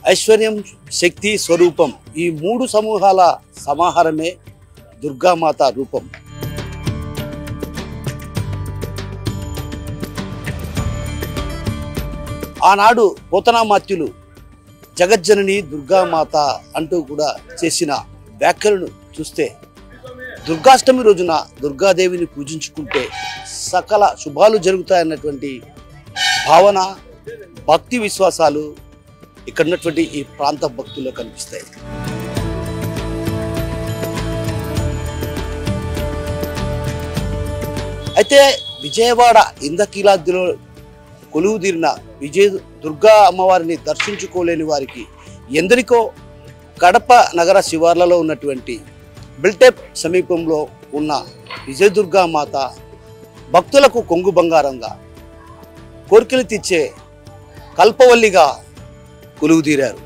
ఐశ్వర్యం, శక్తి, స్వరూపం ఈ మూడు సమూహాల సమాహారమే దుర్గామాత రూపం. ఆనాడు పోతనామాత్యులు జగజ్జనని దుర్గామాత అంటూ కూడా చేసిన వ్యాఖ్యలను చూస్తే దుర్గాష్టమి రోజున దుర్గాదేవిని పూజించుకుంటే సకల శుభాలు జరుగుతాయన్నటువంటి భావన, భక్తి విశ్వాసాలు ఇక్కడ ఉన్నటువంటి ఈ ప్రాంత భక్తుల్లో కనిపిస్తాయి. అయితే విజయవాడ ఇంద్రకీలాద్రిలో కొలువుదీరిన దుర్గా అమ్మవారిని దర్శించుకోలేని వారికి ఎందరికో కడప నగర శివార్లలో ఉన్నటువంటి బిల్టెప్ సమీపంలో ఉన్న విజయదుర్గా మాత భక్తులకు కొంగు బంగారంగా, కోరికలు తీర్చే కల్పవల్లిగా కొలువుదీరారు.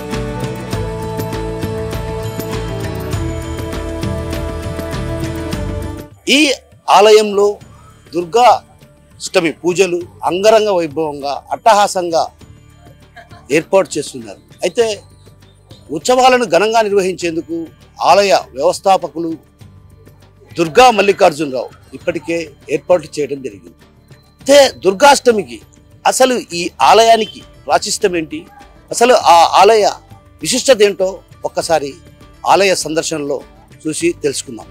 ఈ ఆలయంలో దుర్గాష్టమి పూజలు అంగరంగ వైభవంగా, అట్టహాసంగా ఏర్పాటు చేస్తున్నారు. అయితే ఉత్సవాలను ఘనంగా నిర్వహించేందుకు ఆలయ వ్యవస్థాపకులు దుర్గా మల్లికార్జునరావు ఇప్పటికే ఏర్పాటు చేయడం జరిగింది. అయితే దుర్గాష్టమికి అసలు ఈ ఆలయానికి ప్రాశస్త్యం ఏంటి, అసలు ఆ ఆలయ విశిష్టత ఏంటో ఒక్కసారి ఆలయ సందర్శనలో చూసి తెలుసుకుందాం.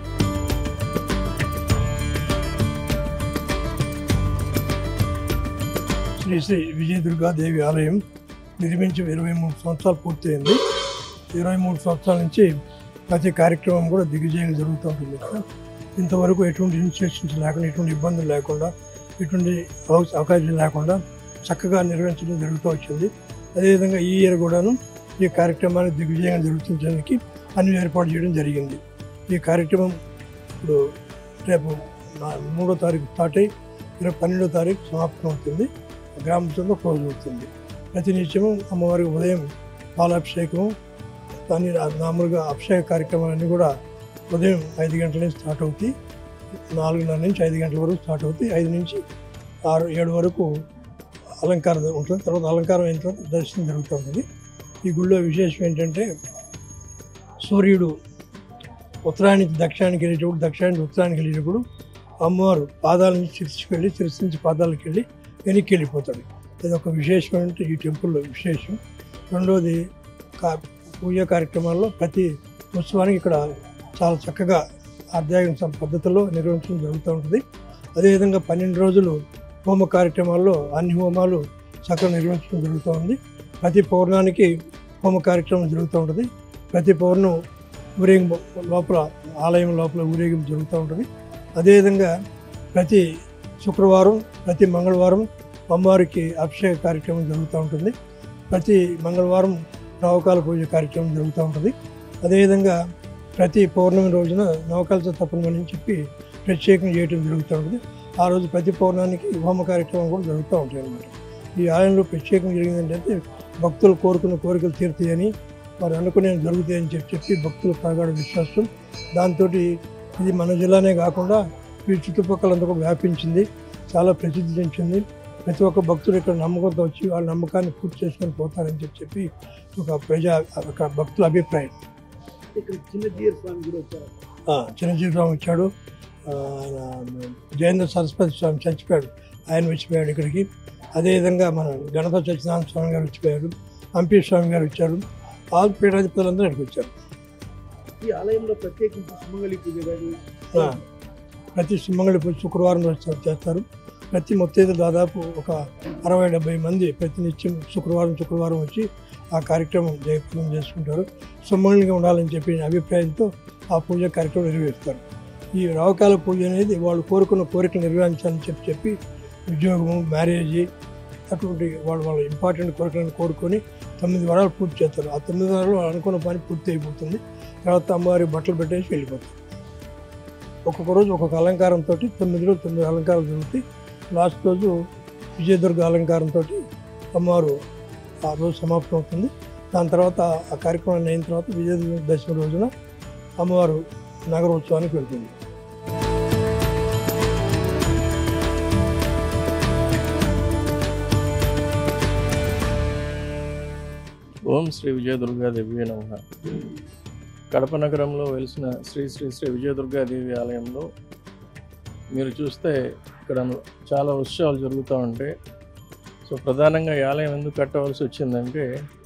శ్రీ శ్రీ విజయదుర్గాదేవి ఆలయం నిర్మించి 23 సంవత్సరాలు పూర్తయింది. 23 సంవత్సరాల నుంచి ప్రతి కార్యక్రమం కూడా దిగ్విజయంగా జరుగుతూ ఉంటుంది. ఇంతవరకు ఎటువంటి ఇన్స్ట్రక్షన్స్ లేకుండా, ఎటువంటి ఇబ్బందులు లేకుండా, ఎటువంటి అవకాశం లేకుండా చక్కగా నిర్వహించడం జరుగుతూ వచ్చింది. అదేవిధంగా ఈ ఇయర్ కూడాను ఈ కార్యక్రమాన్ని దిగ్విజయంగా జరుగుతుంచడానికి అన్ని ఏర్పాటు చేయడం జరిగింది. ఈ కార్యక్రమం ఇప్పుడు రేపు 3వ తారీఖు స్టార్ట్ అయ్యి 12వ తారీఖు సమాప్తం అవుతుంది. గ్రామంతో క్లోజ్ అవుతుంది. ప్రతి నిత్యము అమ్మవారికి ఉదయం పాలాభిషేకం, కానీ మామూలుగా అభిషేక కార్యక్రమాలన్నీ కూడా ఉదయం 5 గంటల నుంచి స్టార్ట్ అవుతాయి. 4:30 నుంచి 5 గంటల వరకు స్టార్ట్ అవుతాయి. 5 నుంచి 6, 7 వరకు అలంకారం ఉంటుంది. తర్వాత అలంకారం అయిన తర్వాత దర్శనం జరుగుతూ ఉంటుంది. ఈ గుళ్ళో విశేషం ఏంటంటే, సూర్యుడు ఉత్తరాయణ నుంచి దక్షిణానికి వెళ్ళేటప్పుడు, దక్షిణానికి నుంచి ఉత్తరానికి వెళ్ళేటప్పుడు అమ్మవారు పాదాల నుంచి శిరస్సు నుంచి పాదాలకు వెళ్ళి వెనక్కి వెళ్ళిపోతాడు. ఇది ఒక విశేషమైన ఈ టెంపుల్లో విశేషం. రెండవది, పూజా కార్యక్రమాల్లో ప్రతి ఉత్సవానికి ఇక్కడ చాలా చక్కగా ఆధ్యాత్మిక పద్ధతిలో నిర్వహించడం జరుగుతూ ఉంటుంది. అదేవిధంగా 12 రోజులు హోమ కార్యక్రమాల్లో అన్ని హోమాలు చక్కగా నిర్వహించడం జరుగుతూ ఉంది. ప్రతి పౌర్ణానికి హోమ కార్యక్రమం జరుగుతూ ఉంటుంది. ప్రతి పౌర్ణం ఊరేగింపు లోపల, ఆలయం లోపల ఊరేగింపు జరుగుతూ ఉంటుంది. అదేవిధంగా ప్రతి శుక్రవారం, ప్రతి మంగళవారం అమ్మవారికి అభిషేక కార్యక్రమం జరుగుతూ ఉంటుంది. ప్రతి మంగళవారం నవకాల పూజ కార్యక్రమం జరుగుతూ ఉంటుంది. అదేవిధంగా ప్రతి పౌర్ణమి రోజున నవకాల తప్పనిమని చెప్పి ప్రత్యేకంగా చేయడం జరుగుతూ ఉంటుంది. ఆ రోజు ప్రతి పౌర్ణానికి హోమ కార్యక్రమం కూడా జరుగుతూ ఉంటాయి అన్నమాట. ఈ ఆలయంలో ప్రత్యేకంగా జరిగిందంటే భక్తులు కోరుకున్న కోరికలు తీరుతాయని, వారు అనుకునే జరుగుతాయని చెప్పి భక్తుల ప్రగాఢ విశ్వాసం. దాంతో ఇది మన జిల్లానే కాకుండా ఈ చుట్టుపక్కలంతా కూడా వ్యాపించింది, చాలా ప్రసిద్ధి చెందింది. ప్రతి ఒక్క భక్తులు ఇక్కడ నమ్మకంతో వచ్చి వాళ్ళ నమ్మకాన్ని పూర్తి చేసుకొని పోతారని చెప్పి ఒక భక్తుల అభిప్రాయం. చిన్నజీవి స్వామి వచ్చాడు, జయేంద్ర సరస్వతి స్వామి చచ్చిపోయాడు, ఆయన వచ్చిపోయాడు ఇక్కడికి. అదేవిధంగా మన గణపతి సత్యనారాయణ స్వామి గారు వచ్చిపోయారు, హంపి స్వామి గారు వచ్చారు. ఆల్ పీఠాధిపతులందరూ ఇక్కడికి వచ్చారు. ఈ ఆలయంలో ప్రత్యేకించి సుమంగళి పూజ కానీ, ప్రతి సుమంగళి పూజ శుక్రవారం రోజు చేస్తారు. ప్రతి మొత్తైదు దాదాపు ఒక 60-70 మంది ప్రతి నిత్యం శుక్రవారం వచ్చి ఆ కార్యక్రమం జయప్రదం చేసుకుంటారు. సుమంగళిగా ఉండాలని చెప్పి అభిప్రాయంతో ఆ పూజ కార్యక్రమం నెరవేరుస్తారు. ఈ రావకాల పూజ అనేది వాళ్ళు కోరుకున్న కోరికలు నెరవేర్చాలని చెప్పి ఉద్యోగము, మ్యారేజీ అటువంటి వాళ్ళ ఇంపార్టెంట్ కోరికలను కోరుకొని 9 వారాలు పూర్తి చేస్తారు. ఆ 9 వారాలు అనుకున్న పని పూర్తి అయిపోతుంది. తర్వాత అమ్మవారి బట్టలు పెట్టేసి వెళ్ళిపోతారు. ఒక్కొక్క రోజు ఒక్కొక్క అలంకారంతో 9 రోజులు 9 అలంకారాలు జరుగుతాయి. లాస్ట్ రోజు విజయదుర్గ అలంకారంతో అమ్మవారు ఆ రోజు సమాప్తం అవుతుంది. దాని తర్వాత ఆ కార్యక్రమాన్ని అయిన తర్వాత విజయదుర్గ దశమి రోజున అమ్మవారు నగరోత్సవానికి వెళ్తుంది. ఓం శ్రీ విజయదుర్గాదేవి నమః. కడప నగరంలో వెలిసిన శ్రీ శ్రీ శ్రీ విజయదుర్గాదేవి ఆలయంలో మీరు చూస్తే ఇక్కడ చాలా ఉత్సవాలు జరుగుతూ ఉంటాయి. సో ప్రధానంగా ఈ ఆలయం ఎందుకు కట్టవలసి వచ్చిందంటే,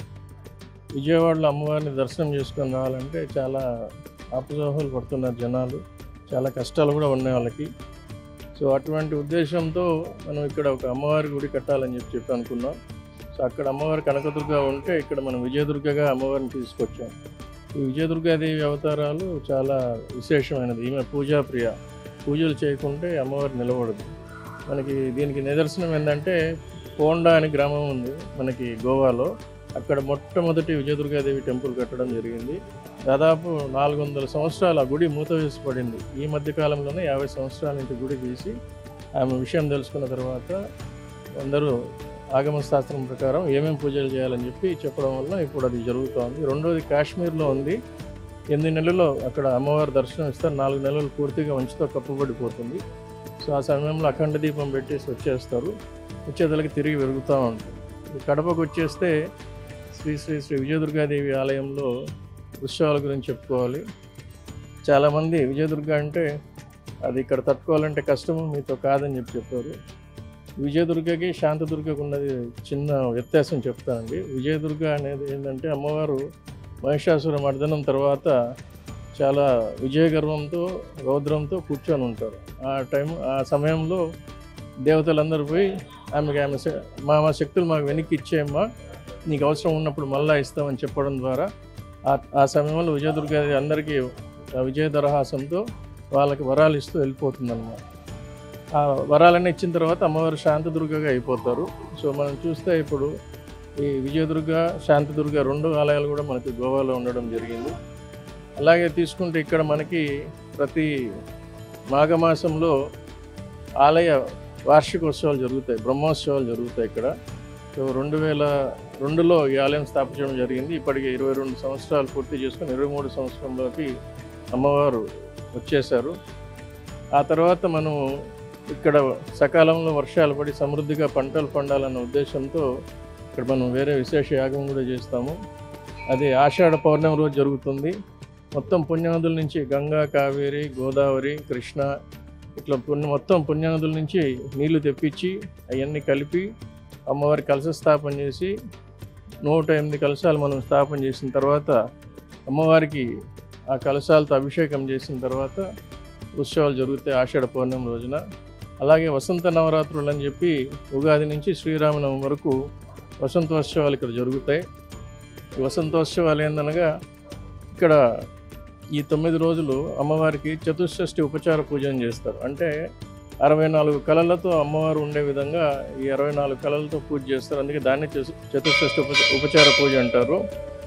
విజయవాడలో అమ్మవారిని దర్శనం చేసుకొని రావాలంటే చాలా ఆపుజోహలు పడుతున్నారు జనాలు, చాలా కష్టాలు కూడా ఉన్నాయి వాళ్ళకి. సో అటువంటి ఉద్దేశంతో మనం ఇక్కడ ఒక అమ్మవారి గుడి కట్టాలని చెప్పి అనుకున్నాం. సో అక్కడ అమ్మవారి కనకదుర్గ ఉంటే ఇక్కడ మనం విజయదుర్గగా అమ్మవారిని తీసుకొచ్చాం. ఈ విజయదుర్గాదేవి అవతారాలు చాలా విశేషమైనది. ఈమె పూజాప్రియ, పూజలు చేయకుంటే అమ్మవారు నిలబడదు. మనకి దీనికి నిదర్శనం ఏంటంటే, పోండా అనే గ్రామం ఉంది మనకి గోవాలో. అక్కడ మొట్టమొదటి విజయదుర్గాదేవి టెంపుల్ కట్టడం జరిగింది. దాదాపు 400 సంవత్సరాలు ఆ గుడి మూత వేసి పడింది. ఈ మధ్యకాలంలోనే 50 సంవత్సరాల నుంచి గుడి తీసి ఆమె విషయం తెలుసుకున్న తర్వాత అందరూ ఆగమ శాస్త్రం ప్రకారం ఏమేమి పూజలు చేయాలని చెప్పి చెప్పడం వల్ల ఇప్పుడు అది జరుగుతోంది. రెండోది కాశ్మీర్లో ఉంది. 8 నెలల్లో అక్కడ అమ్మవారి దర్శనం ఇస్తారు. 4 నెలలు పూర్తిగా మంచుతో కప్పబడిపోతుంది. సో ఆ సమయంలో అఖండ దీపం పెట్టేసి వచ్చేస్తారు. వచ్చేదలకి తిరిగి పెరుగుతూ ఉంటుంది. కడపకు వచ్చేస్తే శ్రీ శ్రీ శ్రీ విజయదుర్గాదేవి ఆలయంలో ఉత్సవాల గురించి చెప్పుకోవాలి. చాలామంది విజయదుర్గ అంటే అది ఇక్కడ తట్టుకోవాలంటే కష్టము, మీతో కాదని చెప్పారు. విజయదుర్గకి శాంతదుర్గకు ఉన్నది చిన్న వ్యత్యాసం చెప్తానండి. విజయదుర్గ అనేది ఏంటంటే, అమ్మవారు మహిషాసుర మర్దనం తర్వాత చాలా విజయగర్వంతో రౌద్రంతో కూర్చొని ఉంటారు. ఆ సమయంలో దేవతలందరూ పోయి ఆమె మా శక్తులు మాకు వెనక్కి ఇచ్చేయమ్మా, నీకు అవసరం ఉన్నప్పుడు మళ్ళా ఇస్తామని చెప్పడం ద్వారా ఆ సమయంలో విజయదుర్గ అందరికీ విజయదరహాసంతో వాళ్ళకి వరాలు ఇస్తూ వెళ్ళిపోతుందన్నమాట. ఆ వరాలన్నీ ఇచ్చిన తర్వాత అమ్మవారు శాంతదుర్గగా అయిపోతారు. సో మనం చూస్తే ఇప్పుడు ఈ విజయదుర్గ శాంతదుర్గ 2 ఆలయాలు కూడా మనకి గోవాలో ఉండడం జరిగింది. అలాగే తీసుకుంటే ఇక్కడ మనకి ప్రతి మాఘమాసంలో ఆలయ వార్షికోత్సవాలు జరుగుతాయి, బ్రహ్మోత్సవాలు జరుగుతాయి ఇక్కడ. సో 2002లో ఈ ఆలయం స్థాపించడం జరిగింది. ఇప్పటికి 22 సంవత్సరాలు పూర్తి చేసుకొని 23 సంవత్సరంలోకి అమ్మవారు వచ్చేశారు. ఆ తర్వాత మనం ఇక్కడ సకాలంలో వర్షాలు పడి సమృద్ధిగా పంటలు పండాలన్న ఉద్దేశంతో ఇక్కడ మనం వేరే విశేష యాగం కూడా చేస్తాము. అది ఆషాఢ పౌర్ణమి రోజు జరుగుతుంది. మొత్తం పుణ్యనదుల నుంచి గంగా, కావేరి, గోదావరి, కృష్ణ ఇట్లా మొత్తం పుణ్యనదుల నుంచి నీళ్లు తెప్పించి అవన్నీ కలిపి అమ్మవారి కలశ స్థాపన చేసి 108 కలశాలు మనం స్థాపన చేసిన తర్వాత అమ్మవారికి ఆ కలశాలతో అభిషేకం చేసిన తర్వాత ఉత్సవాలు జరుగుతాయి ఆషాఢ పౌర్ణమి రోజున. అలాగే వసంత నవరాత్రులు అని చెప్పి ఉగాది నుంచి శ్రీరామనవమి వరకు వసంతోత్సవాలు ఇక్కడ జరుగుతాయి. ఈ వసంతోత్సవాలు ఏందనగా, ఇక్కడ ఈ 9 రోజులు అమ్మవారికి చతుషష్ఠి ఉపచార పూజను చేస్తారు. అంటే 64 కళలతో అమ్మవారు ఉండే విధంగా ఈ 64 కళలతో పూజ చేస్తారు. అందుకే దాన్ని చతుషష్ఠి ఉపచార పూజ అంటారు.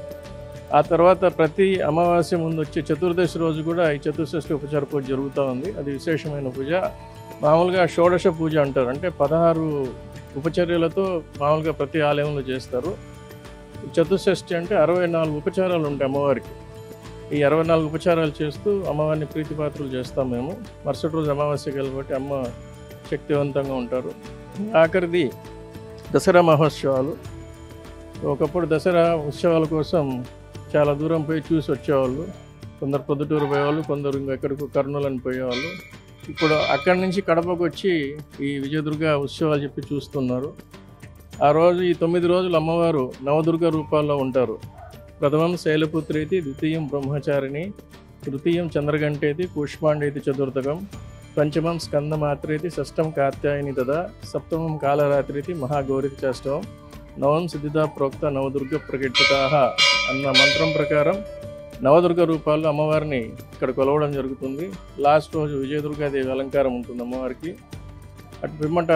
ఆ తర్వాత ప్రతి అమావాస్య ముందు వచ్చే చతుర్దశి రోజు కూడా ఈ చతుషష్ఠి ఉపచార పూజ జరుగుతూ ఉంది. అది విశేషమైన పూజ. మామూలుగా షోడశ పూజ అంటారు. అంటే 16 ఉపచర్యలతో మామూలుగా ప్రతి ఆలయంలో చేస్తారు. చతుషష్ఠి అంటే 64 ఉపచారాలు ఉంటాయి అమ్మవారికి. ఈ 64 ఉపచారాలు చేస్తూ అమ్మవారిని ప్రీతిపాత్రులు చేస్తాం మేము. మరుసటి రోజు అమావాస్య కాబట్టి అమ్మ శక్తివంతంగా ఉంటారు. ఆఖరిది దసరా మహోత్సవాలు. ఒకప్పుడు దసరా ఉత్సవాల కోసం చాలా దూరం పోయి చూసి వచ్చేవాళ్ళు. కొందరు పొద్దుటూరు పోయేవాళ్ళు, కొందరు ఇంకెక్కడికి కర్నూలు పోయేవాళ్ళు. ఇప్పుడు అక్కడి నుంచి కడపకు వచ్చి ఈ విజయదుర్గ ఉత్సవాలు చెప్పి చూస్తున్నారు. ఆ రోజు ఈ 9 రోజులు అమ్మవారు నవదుర్గ రూపాల్లో ఉంటారు. ప్రథమం శైలపుత్రేతి, ద్వితీయం బ్రహ్మచారిణి, తృతీయం చంద్రగంటేతి, కూష్మాండేతి చతుర్థకం, పంచమం స్కందమాత్రేతి, షష్టం కాత్యాయని తదా, సప్తమం కాలరాత్రేతి, మహాగౌరికి చాష్టవం, నవం సిద్ధిదా ప్రోక్త నవదుర్గ ప్రకటితాః అన్న మంత్రం ప్రకారం నవదుర్గ రూపాల్లో అమ్మవారిని ఇక్కడ కొలవడం జరుగుతుంది. లాస్ట్ రోజు విజయదుర్గాదేవి అలంకారం ఉంటుంది అమ్మవారికి. అటు పిమ్మట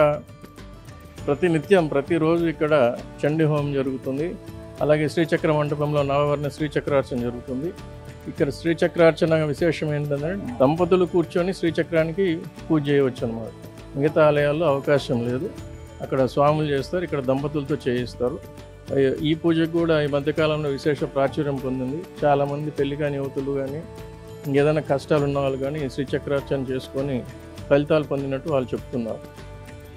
ప్రతిరోజు ఇక్కడ చండీ హోమం జరుగుతుంది. అలాగే శ్రీచక్ర మంటపంలో నవవర్ణ శ్రీచక్రార్చన జరుగుతుంది. ఇక్కడ శ్రీచక్రార్చన విశేషం ఏంటంటే, దంపతులు కూర్చొని శ్రీచక్రానికి పూజ చేయవచ్చు అన్నమాట. మిగతా ఆలయాల్లో అవకాశం లేదు. అక్కడ స్వాములు చేస్తారు, ఇక్కడ దంపతులతో చేయిస్తారు. ఈ పూజకు కూడా ఈ మధ్యకాలంలో విశేష ప్రాచుర్యం పొందింది. చాలామంది పెళ్లి కాని యువతులు కానీ ఇంకేదైనా కష్టాలు ఉన్న వాళ్ళు కానీ శ్రీచక్రార్చన చేసుకొని ఫలితాలు పొందినట్టు వాళ్ళు చెప్తున్నారు.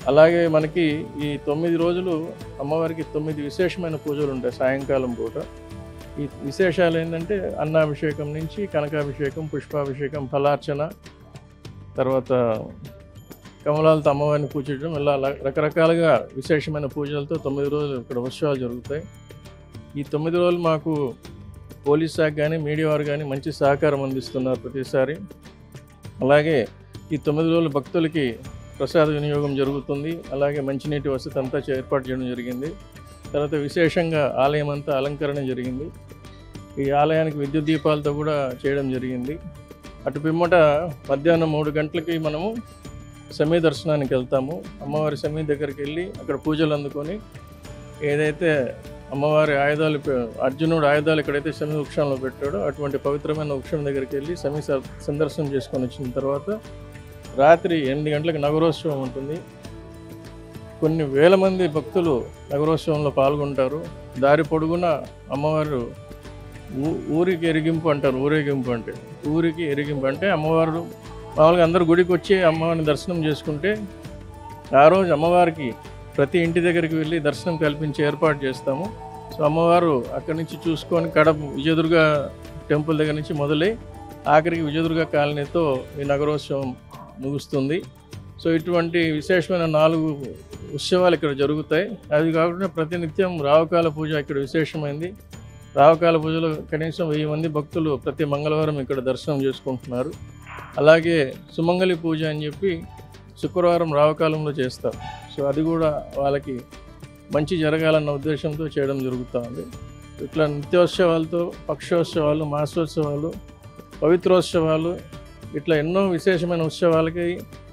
అలాగే మనకి ఈ 9 రోజులు అమ్మవారికి 9 విశేషమైన పూజలు ఉంటాయి సాయంకాలం పూట. ఈ విశేషాలు ఏంటంటే అన్నాభిషేకం నుంచి కనకాభిషేకం, పుష్పాభిషేకం, ఫలార్చన, తర్వాత కమలాలతో అమ్మవారిని పూజించడం, ఇలా రకరకాలుగా విశేషమైన పూజలతో 9 రోజులు ఇక్కడ ఉత్సవాలు జరుగుతాయి. ఈ 9 రోజులు మాకు పోలీస్ శాఖ కానీ మీడియా వారు కానీ మంచి సహకారం అందిస్తున్నారు ప్రతిసారి. అలాగే ఈ 9 రోజులు భక్తులకి ప్రసాద వినియోగం జరుగుతుంది. అలాగే మంచినీటి వసతి అంతా ఏర్పాటు చేయడం జరిగింది. తర్వాత విశేషంగా ఆలయం అంతా అలంకరణ జరిగింది. ఈ ఆలయానికి విద్యుత్ దీపాలతో కూడా చేయడం జరిగింది. అటు పిమ్మట మధ్యాహ్నం 3 గంటలకి మనము సమీ దర్శనానికి వెళ్తాము. అమ్మవారి సమీ దగ్గరికి వెళ్ళి అక్కడ పూజలు అందుకొని ఏదైతే అమ్మవారి ఆయుధాలు, అర్జునుడు ఆయుధాలు ఎక్కడైతే సమీ వృక్షంలో పెట్టాడో అటువంటి పవిత్రమైన వృక్షం దగ్గరికి వెళ్ళి సమీ సందర్శనం చేసుకొని వచ్చిన తర్వాత రాత్రి 8 గంటలకు నగరోత్సవం ఉంటుంది. కొన్ని వేల మంది భక్తులు నగరోత్సవంలో పాల్గొంటారు. దారి పొడుగున అమ్మవారు ఊరికి ఎరిగింపు అంటారు. ఊరేగింపు అంటే ఊరికి ఎరిగింపు అంటే అమ్మవారు మామూలుగా అందరూ గుడికి వచ్చి అమ్మవారిని దర్శనం చేసుకుంటే ఆ రోజు అమ్మవారికి ప్రతి ఇంటి దగ్గరికి వెళ్ళి దర్శనం కల్పించి ఏర్పాటు చేస్తాము. సో అమ్మవారు అక్కడి నుంచి చూసుకొని కడప విజయదుర్గ టెంపుల్ దగ్గర నుంచి మొదలై ఆఖరికి విజయదుర్గ కాలనీతో ఈ నగరోత్సవం ముగుస్తుంది. సో ఇటువంటి విశేషమైన 4 ఉత్సవాలు ఇక్కడ జరుగుతాయి. అది కాకుండా ప్రతినిత్యం రావుకాల పూజ ఇక్కడ విశేషమైంది. రావుకాల పూజలో కనీసం 1000 మంది భక్తులు ప్రతి మంగళవారం ఇక్కడ దర్శనం చేసుకుంటున్నారు. అలాగే సుమంగళి పూజ అని చెప్పి శుక్రవారం రావుకాలంలో చేస్తారు. సో అది కూడా వాళ్ళకి మంచి జరగాలన్న ఉద్దేశంతో చేయడం జరుగుతుంది. ఇట్లా నిత్యోత్సవాలతో పక్షోత్సవాలు, మాసోత్సవాలు, పవిత్రోత్సవాలు, ఇట్లా ఎన్నో విశేషమైన ఉత్సవాలకి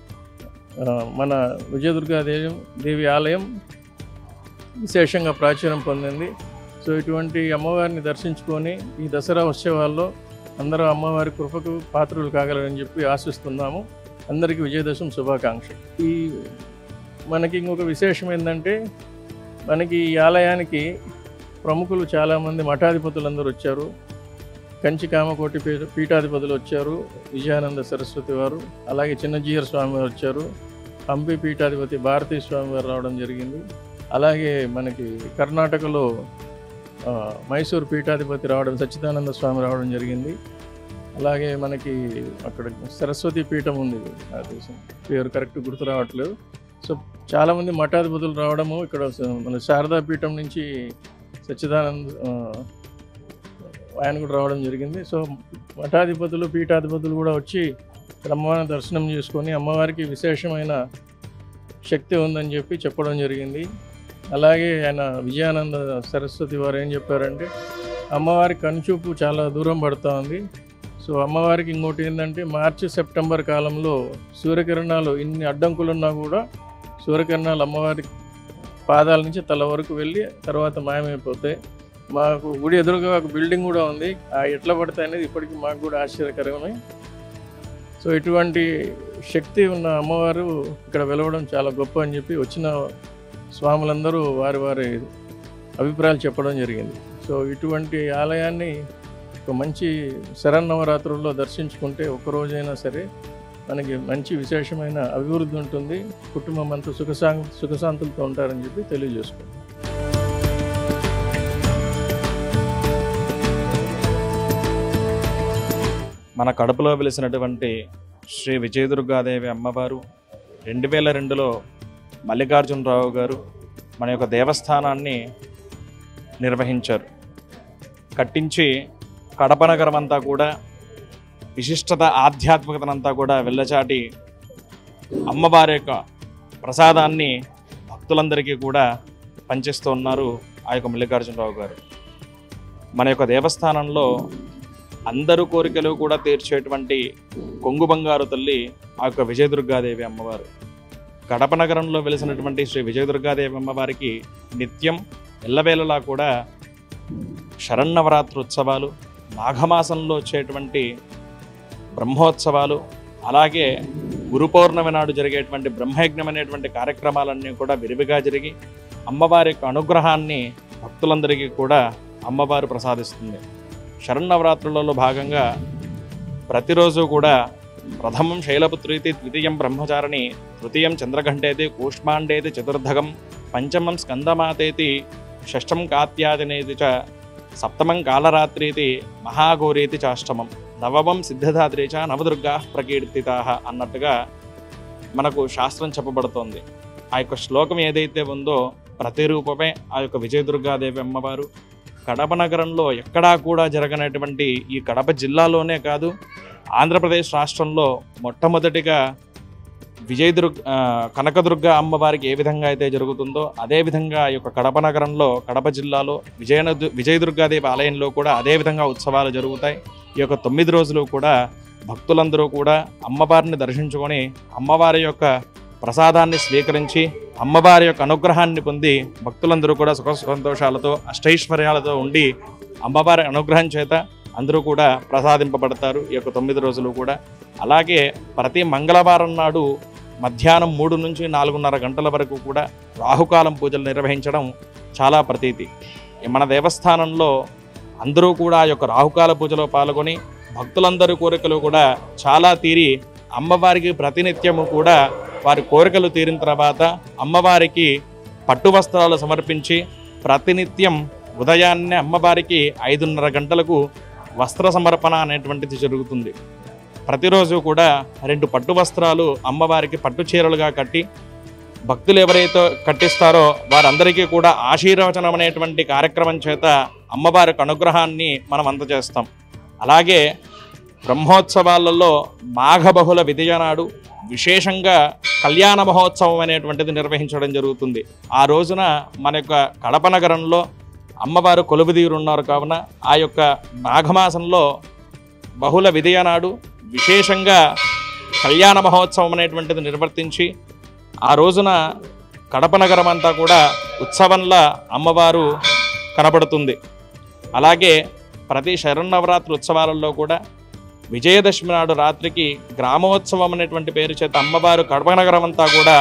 మన విజయదుర్గాదేవి ఆలయం విశేషంగా ప్రాచుర్యం పొందింది. సో ఇటువంటి అమ్మవారిని దర్శించుకొని ఈ దసరా ఉత్సవాల్లో అందరూ అమ్మవారి కృపకు పాత్రులు కాగలరని చెప్పి ఆశిస్తున్నాము. అందరికీ విజయదశమి శుభాకాంక్షలు. ఈ మనకి ఇంకొక విశేషం ఏంటంటే మనకి ఈ ఆలయానికి ప్రముఖులు చాలామంది మఠాధిపతులు అందరూ వచ్చారు. కంచి కామకోటి పీఠాధిపతులు వచ్చారు, విజయానంద సరస్వతి వారు, అలాగే చిన్నజీయర్ స్వామి వారు వచ్చారు, హంపి పీఠాధిపతి భారతీ స్వామి వారు రావడం జరిగింది. అలాగే మనకి కర్ణాటకలో మైసూరు పీఠాధిపతి రావడం, సచ్చిదానంద స్వామి రావడం జరిగింది. అలాగే మనకి అక్కడ సరస్వతి పీఠం ఉంది, అది పేరు కరెక్ట్ గుర్తు రావట్లేదు. సో చాలామంది మఠాధిపతులు రావడము, ఇక్కడ మన శారదా పీఠం నుంచి సచ్చిదానంద ఆయన కూడా రావడం జరిగింది. సో మఠాధిపతులు, పీఠాధిపతులు కూడా వచ్చి అమ్మవారిని దర్శనం చేసుకొని అమ్మవారికి విశేషమైన శక్తి ఉందని చెప్పి చెప్పడం జరిగింది. అలాగే ఆయన విజయానంద సరస్వతి వారు ఏం చెప్పారంటే అమ్మవారి కనుచూపు చాలా దూరం పడుతూ ఉంది. సో అమ్మవారికి ఇంకోటి ఏంటంటే మార్చి సెప్టెంబర్ కాలంలో సూర్యకిరణాలు ఇన్ని అడ్డంకులున్నా కూడా సూర్యకిరణాలు అమ్మవారి పాదాల నుంచి తల వరకు వెళ్ళి తర్వాత మాయమైపోతాయి. మాకు గుడి ఎదురుగా ఒక బిల్డింగ్ కూడా ఉంది, ఎట్లా పడతాయి అనేది ఇప్పటికీ మాకు కూడా ఆశ్చర్యకరమే. సో ఇటువంటి శక్తి ఉన్న అమ్మవారు ఇక్కడ వెలవడం చాలా గొప్ప అని చెప్పి వచ్చిన స్వాములందరూ వారి వారి అభిప్రాయాలు చెప్పడం జరిగింది. సో ఇటువంటి ఆలయాన్ని ఒక మంచి శరన్నవరాత్రుల్లో దర్శించుకుంటే ఒక్కరోజైనా సరే మనకి మంచి విశేషమైన అభివృద్ధి ఉంటుంది, కుటుంబం అంతా సుఖశాంతులతో ఉంటారని చెప్పి తెలియజేసుకుంటాం. మన కడపలో వెలిసినటువంటి శ్రీ విజయదుర్గాదేవి అమ్మవారు 2002లో మల్లికార్జునరావు గారు మన యొక్క దేవస్థానాన్ని నిర్వహించారు. కట్టించి కడప నగరం అంతా కూడా విశిష్టత, ఆధ్యాత్మికతనంతా కూడా వెళ్ళచాటి అమ్మవారి యొక్క ప్రసాదాన్ని భక్తులందరికీ కూడా పంచిస్తూ ఉన్నారు ఆ యొక్క మల్లికార్జునరావు గారు. మన యొక్క దేవస్థానంలో అందరూ కోరికలు కూడా తీర్చేటువంటి కొంగు బంగారు తల్లి ఆ యొక్క విజయదుర్గాదేవి అమ్మవారు. కడప నగరంలో వెలిసినటువంటి శ్రీ విజయదుర్గాదేవి అమ్మవారికి నిత్యం ఎల్లవేళలా కూడా శరన్నవరాత్రి ఉత్సవాలు, మాఘమాసంలో వచ్చేటువంటి బ్రహ్మోత్సవాలు, అలాగే గురు పౌర్ణమి నాడు జరిగేటువంటి బ్రహ్మయజ్ఞం అనేటువంటి కార్యక్రమాలన్నీ కూడా విరివిగా జరిగి అమ్మవారి యొక్క అనుగ్రహాన్ని భక్తులందరికీ కూడా అమ్మవారు ప్రసాదిస్తుంది. శరన్నవరాత్రులలో భాగంగా ప్రతిరోజు కూడా ప్రథమం శైలపుత్రీతి, ద్వితీయం బ్రహ్మచారిణి, తృతీయం చంద్రఘంటేతి, కూష్మాండేతి చతుర్థకం, పంచమం స్కందమాతేతి, షష్టం కాత్యాదినేతి చ, సప్తమం కాళరాత్రీతి, మహాఘోరీతి చాష్టమం, నవమం సిద్ధిదాత్రి చ, నవదుర్గా ప్రకీర్తితాః అన్నట్టుగా మనకు శాస్త్రం చెప్పబడుతోంది. ఆ యొక్క శ్లోకం ఏదైతే ఉందో ప్రతిరూపమే ఆ యొక్క విజయదుర్గాదేవి అమ్మవారు. కడప నగరంలో ఎక్కడా కూడా జరగనటువంటి, ఈ కడప జిల్లాలోనే కాదు ఆంధ్రప్రదేశ్ రాష్ట్రంలో మొట్టమొదటిగా కనకదుర్గ అమ్మవారికి ఏ విధంగా అయితే జరుగుతుందో అదేవిధంగా ఈ యొక్క కడప నగరంలో, కడప జిల్లాలో విజయదుర్గాదేవి ఆలయంలో కూడా అదేవిధంగా ఉత్సవాలు జరుగుతాయి. ఈ యొక్క 9 రోజులు కూడా భక్తులందరూ కూడా అమ్మవారిని దర్శించుకొని అమ్మవారి యొక్క ప్రసాదాన్ని స్వీకరించి అమ్మవారి యొక్క అనుగ్రహాన్ని పొంది భక్తులందరూ కూడా సుఖ సంతోషాలతో అష్టైశ్వర్యాలతో ఉండి అమ్మవారి అనుగ్రహం చేత అందరూ కూడా ప్రసాదింపబడతారు ఈ యొక్క 9 రోజులు కూడా. అలాగే ప్రతి మంగళవారం నాడు మధ్యాహ్నం 3 నుంచి 4:30 గంటల వరకు కూడా రాహుకాలం పూజలు నిర్వహించడం చాలా ప్రతీతి. మన దేవస్థానంలో అందరూ కూడా ఆ యొక్క రాహుకాల పూజలో పాల్గొని భక్తులందరి కోరికలు కూడా చాలా తీరి అమ్మవారికి ప్రతినిత్యము కూడా వారి కోరికలు తీరిన తర్వాత అమ్మవారికి పట్టు వస్త్రాలు సమర్పించి ప్రతినిత్యం ఉదయాన్నే అమ్మవారికి 5:30 గంటలకు వస్త్ర సమర్పణ అనేటువంటిది జరుగుతుంది. ప్రతిరోజు కూడా 2 పట్టు వస్త్రాలు అమ్మవారికి పట్టు చీరలుగా కట్టి భక్తులు ఎవరైతే కట్టిస్తారో వారందరికీ కూడా ఆశీర్వచనం అనేటువంటి కార్యక్రమం చేత అమ్మవారికి అనుగ్రహాన్ని మనం అందజేస్తాం. అలాగే బ్రహ్మోత్సవాలలో మాఘబహుళ విదియ నాడు విశేషంగా కళ్యాణ మహోత్సవం అనేటువంటిది నిర్వహించడం జరుగుతుంది. ఆ రోజున మన యొక్క కడప నగరంలో అమ్మవారు కొలువుదీరున్నారు కావున ఆ యొక్క మాఘమాసంలో బహుళ విదియ నాడు విశేషంగా కళ్యాణ మహోత్సవం అనేటువంటిది నిర్వర్తించి ఆ రోజున కడప నగరం అంతా కూడా ఉత్సవంలా అమ్మవారు కనబడుతుంది. అలాగే ప్రతి శరన్నవరాత్రి ఉత్సవాలలో కూడా విజయదశమి నాడు రాత్రికి గ్రామోత్సవం అనేటువంటి పేరు చేత అమ్మవారు కడప నగరం అంతా కూడా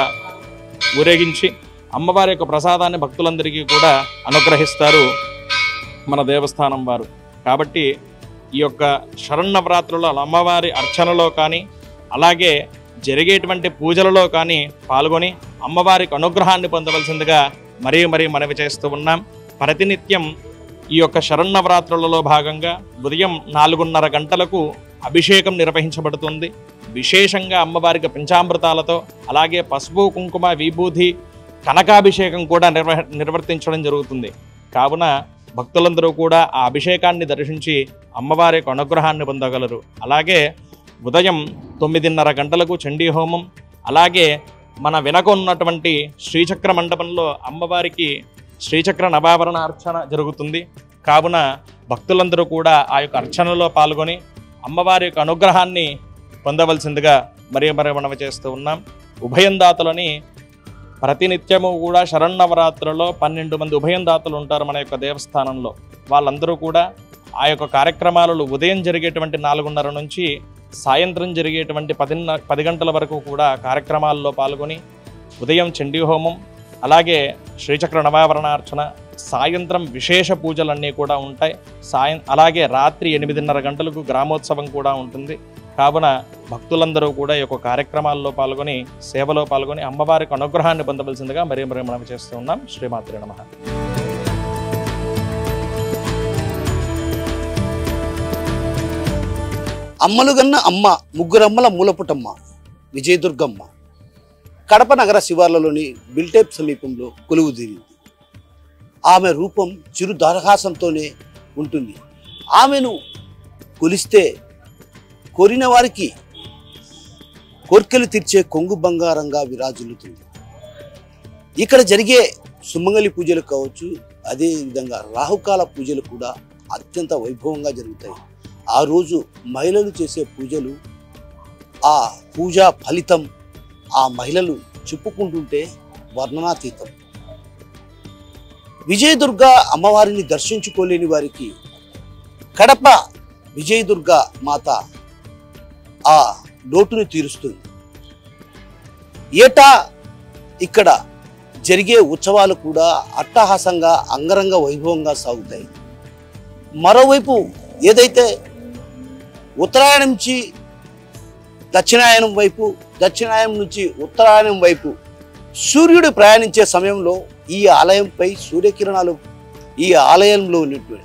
ఊరేగించి అమ్మవారి యొక్క ప్రసాదాన్ని భక్తులందరికీ కూడా అనుగ్రహిస్తారు మన దేవస్థానం వారు. కాబట్టి ఈ యొక్క శరన్నవరాత్రుల అమ్మవారి అర్చనలో కానీ అలాగే జరిగేటువంటి పూజలలో కానీ పాల్గొని అమ్మవారికి అనుగ్రహాన్ని పొందవలసిందిగా మరీ మనవి చేస్తూ ఉన్నాం. ప్రతినిత్యం ఈ యొక్క శరన్నవరాత్రులలో భాగంగా ఉదయం 4:30 గంటలకు అభిషేకం నిర్వహించబడుతుంది. విశేషంగా అమ్మవారికి పంచామృతాలతో అలాగే పసుపు కుంకుమ విభూతి కనకాభిషేకం కూడా నిర్వర్తించడం జరుగుతుంది. కావున భక్తులందరూ కూడా ఆ అభిషేకాన్ని దర్శించి అమ్మవారి యొక్క అనుగ్రహాన్ని పొందగలరు. అలాగే ఉదయం 9:30 గంటలకు చండీ హోమం, అలాగే మన వెనక ఉన్నటువంటి శ్రీచక్ర మండపంలో అమ్మవారికి శ్రీచక్ర నవావరణ అర్చన జరుగుతుంది. కావున భక్తులందరూ కూడా ఆ యొక్క అర్చనలో పాల్గొని అమ్మవారి యొక్క అనుగ్రహాన్ని పొందవలసిందిగా మరీ మనవి చేస్తూ ఉన్నాం. ఉభయందాతలని ప్రతినిత్యము కూడా శరన్నవరాత్రులలో 12 మంది ఉభయందాతలు ఉంటారు మన యొక్క దేవస్థానంలో. వాళ్ళందరూ కూడా ఆ యొక్క కార్యక్రమాలలో ఉదయం జరిగేటువంటి 4:30 నుంచి సాయంత్రం జరిగేటువంటి 10 గంటల వరకు కూడా కార్యక్రమాల్లో పాల్గొని ఉదయం చండీ హోమం, అలాగే శ్రీచక్ర నవావరణార్చన, సాయంత్రం విశేష పూజలన్నీ కూడా ఉంటాయి. అలాగే రాత్రి 8:30 గంటలకు గ్రామోత్సవం కూడా ఉంటుంది. కావున భక్తులందరూ కూడా ఈ యొక్క కార్యక్రమాల్లో పాల్గొని సేవలో పాల్గొని అమ్మవారికి అనుగ్రహాన్ని పొందవలసిందిగా మరీ మనం చేస్తూ ఉన్నాం. శ్రీమాత్రే నమః. అమ్మలుగన్న అమ్మ, ముగ్గురమ్మల మూలపుటమ్మ విజయదుర్గమ్మ కడప నగర శివార్లలోని బిల్టేప్ సమీపంలో కొలువుదీరింది. ఆమె రూపం చిరు దరహాసంతోనే ఉంటుంది. ఆమెను కొలిస్తే కోరిన వారికి కోర్కెలు తీర్చే కొంగు బంగారంగా విరాజిల్లుతుంది. ఇక్కడ జరిగే సుమంగళి పూజలు కావచ్చు, అదేవిధంగా రాహుకాల పూజలు కూడా అత్యంత వైభవంగా జరుగుతాయి. ఆ రోజు మహిళలు చేసే పూజలు, ఆ పూజా ఫలితం ఆ మహిళలు చెప్పుకుంటుంటే వర్ణనాతీతం. విజయదుర్గ అమ్మవారిని దర్శించుకోలేని వారికి కడప విజయదుర్గ మాత ఆ లోటును తీరుస్తుంది. ఏటా ఇక్కడ జరిగే ఉత్సవాలు కూడా అట్టహాసంగా అంగరంగ వైభవంగా సాగుతాయి. మరోవైపు ఏదైతే ఉత్తరాయణం నుంచి దక్షిణాయనం వైపు, దక్షిణాయనం నుంచి ఉత్తరాయణం వైపు సూర్యుడు ప్రయాణించే సమయంలో ఈ ఆలయంపై సూర్యకిరణాలు, ఈ ఆలయంలో ఉన్నటువంటి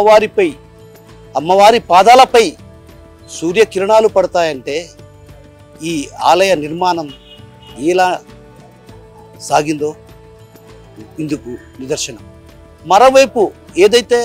అమ్మవారి పాదాలపై సూర్యకిరణాలు పడతాయంటే ఈ ఆలయ నిర్మాణం ఎలా సాగిందో ఇందుకు నిదర్శనం. మరోవైపు ఏదైతే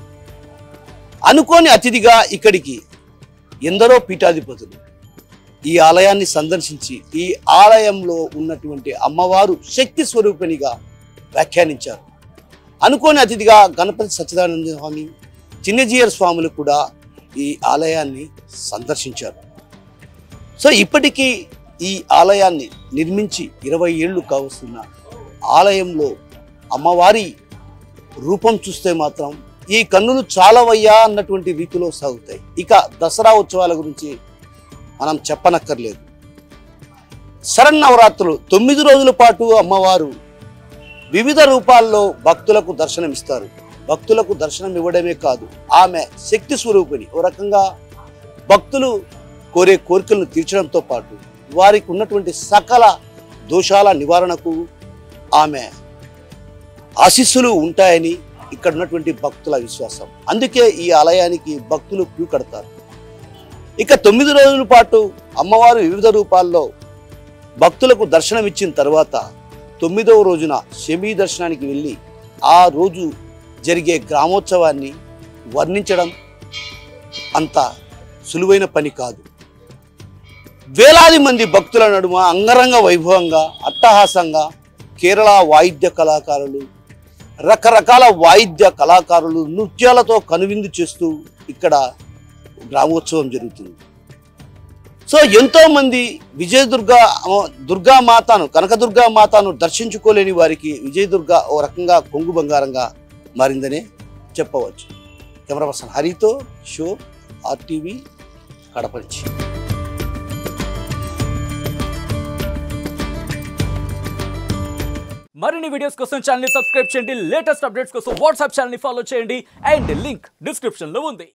అనుకోని అతిథిగా ఇక్కడికి ఎందరో పీఠాధిపతులు ఈ ఆలయాన్ని సందర్శించి ఈ ఆలయంలో ఉన్నటువంటి అమ్మవారు శక్తి స్వరూపిణిగా వ్యాఖ్యానించారు. అనుకోని అతిథిగా గణపతి సచ్చిదానంద స్వామి, చిన్నజీయర్ స్వాములు కూడా ఈ ఆలయాన్ని సందర్శించారు. సో ఇప్పటికీ ఈ ఆలయాన్ని నిర్మించి 20 ఏళ్ళు కావస్తున్న ఆలయంలో అమ్మవారి రూపం చూస్తే మాత్రం ఈ కన్నులు చాలవయ్యా అన్నటువంటి రీతిలో సాగుతాయి. ఇక దసరా ఉత్సవాల గురించి మనం చెప్పనక్కర్లేదు. శరన్నవరాత్రులు 9 రోజుల పాటు అమ్మవారు వివిధ రూపాల్లో భక్తులకు దర్శనమిస్తారు. భక్తులకు దర్శనం ఇవ్వడమే కాదు, ఆమె శక్తి స్వరూపిణి. ఓ రకంగా భక్తులు కోరే కోరికలను తీర్చడంతో పాటు వారికి ఉన్నటువంటి సకల దోషాల నివారణకు ఆమె ఆశీస్సులు ఉంటాయని ఇక్కడ ఉన్నటువంటి భక్తుల విశ్వాసం. అందుకే ఈ ఆలయానికి భక్తులు క్యూ కడతారు. ఇక 9 రోజుల పాటు అమ్మవారు వివిధ రూపాల్లో భక్తులకు దర్శనం ఇచ్చిన తర్వాత 9వ రోజున శమీ దర్శనానికి వెళ్ళి ఆ రోజు జరిగే గ్రామోత్సవాన్ని వర్ణించడం అంత సులువైన పని కాదు. వేలాది మంది భక్తుల నడుమ అంగరంగ వైభవంగా, అట్టహాసంగా కేరళ వాయిద్య కళాకారులు, రకరకాల వాయిద్య కళాకారులు నృత్యాలతో కనువిందు చేస్తూ ఇక్కడ గ్రామోత్సవం జరుగుతుంది. సో ఎంతోమంది దుర్గామాతను, కనకదుర్గామాతను దర్శించుకోలేని వారికి విజయదుర్గ ఓ రకంగా కొంగు బంగారంగా మారిందనే చెప్పవచ్చు. కెమెరా పర్సన్ హరితో షో RTV కడప నుంచి. మరిన్ని వీడియోస్ కోసం ఛానల్ ని సబ్స్క్రైబ్ చేయండి. లేటెస్ట్ అప్డేట్స్ కోసం వాట్సాప్ ఛానల్ ని ఫాలో చేయండి. అండ్ లింక్ డిస్క్రిప్షన్ లో ఉంది.